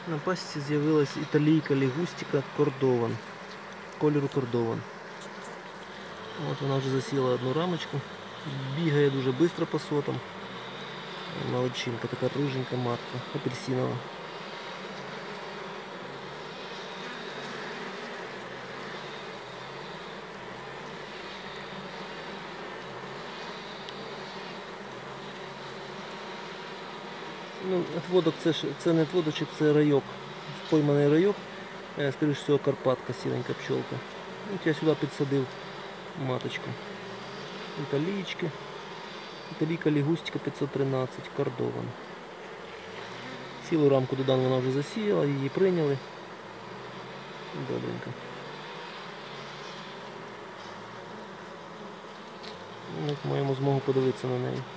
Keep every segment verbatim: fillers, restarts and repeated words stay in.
На пасіці з'явилась італійка лігустика кордован, кольору кордован. От вона вже засіла одну рамочку, бігає дуже швидко по сотам. Молодчинка, така риженька матка, апельсинова. Ну, отводок це, це не отводочок, це райок, пойманий райок, скоріше всього Карпатка, сіренька пчелка. От я сюди підсадив маточку. Італійки. Італійка лігустика п'ятсот тринадцять, кордован. Цілу рамку додан вона вже засіяла, її прийняли. Добренько. От маємо змогу подивитися на неї.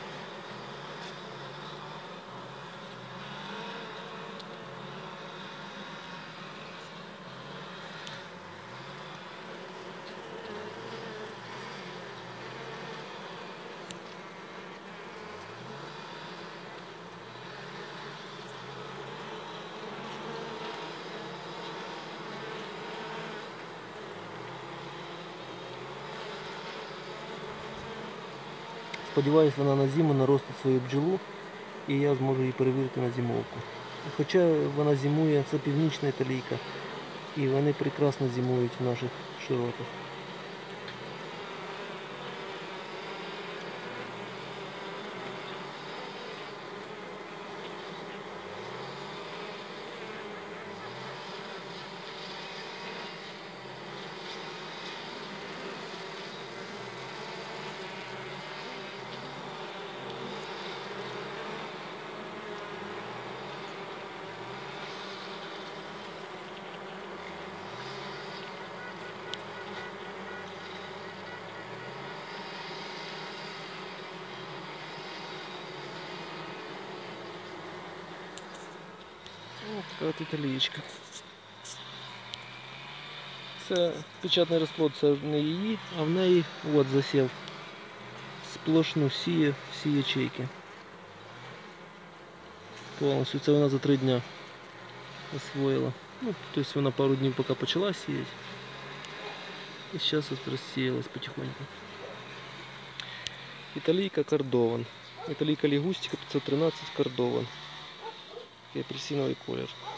Сподіваюсь, вона на зиму наростить свою бджолу і я зможу її перевірити на зимовку. Хоча вона зимує, це північна італійка, і вони прекрасно зимують в наших широтах. Ось така от італієчка. Це печатний розплод, це не її, а в неї от засів. Сплошну сіє всі ячейки. Повністю це вона за три дня освоїла. Ну, тобто вона пару днів поки почала сіяти. І зараз от розсіялась потихоньку. Італійка кордован. Італійка лігустика п'ятсот тринадцять кордован. Такий апельсиновий колір.